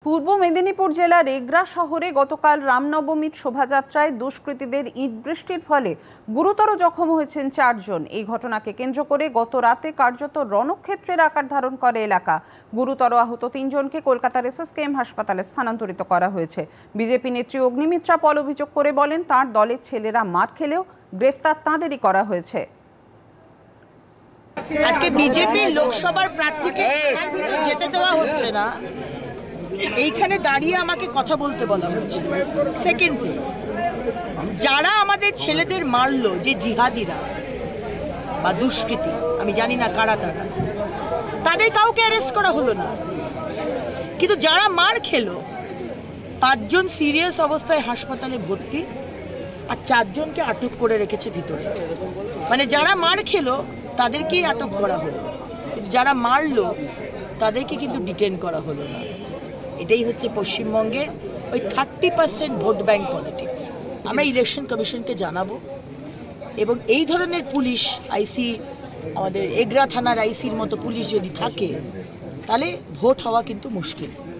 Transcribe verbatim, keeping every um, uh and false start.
পূর্ব মেদিনীপুর জেলার এগরা শহরে গতকাল রামনবমীর শোভাযাত্রায় দুষ্কৃতীদের ইট বৃষ্টির ফলে গুরুতর জখম হয়েছেন চারজন। এই ঘটনাকে কেন্দ্র করে গত রাতে কার্যত রণক্ষেত্রের আকার ধারণ করে এলাকা। গুরুতর আহত তিনজনকে কলকাতার এসএসকেএম হাসপাতালে স্থানান্তরিত করা হয়েছে। বিজেপি নেত্রী অগ্নিমিত্রা পল অভিযোগ করে বলেন, তার দলের ছেলেরা মার খেলেও গ্রেফতার তাঁদেরই করা হয়েছে। আজকে বিজেপি লোকসভার প্রার্থীকে যেতে দেওয়া হচ্ছে না, এইখানে দাঁড়িয়ে আমাকে কথা বলতে বলা হচ্ছে। সেকেন্ডে যারা আমাদের ছেলেদের মারলো, যে জিহাদিরা বা দুষ্কৃতী, আমি জানি না কারা তারা, তাদের কাউকে অ্যারেস্ট করা হলো না। কিন্তু যারা মার খেলো, পাঁচজন সিরিয়াস অবস্থায় হাসপাতালে ভর্তি আর চারজনকে আটক করে রেখেছে ভিতরে। মানে যারা মার খেলো তাদেরকেই আটক করা হলো, কিন্তু যারা মারলো তাদেরকে কিন্তু ডিটেন করা হলো না। এটাই হচ্ছে পশ্চিমবঙ্গের ওই thirty percent vote bank politics. আমরা ইলেকশন কমিশনকে জানাবো, এবং এই ধরনের পুলিশ আইসি, আমাদের এগরা থানার আইসির মতো পুলিশ যদি থাকে, তাহলে ভোট হওয়া কিন্তু মুশকিল।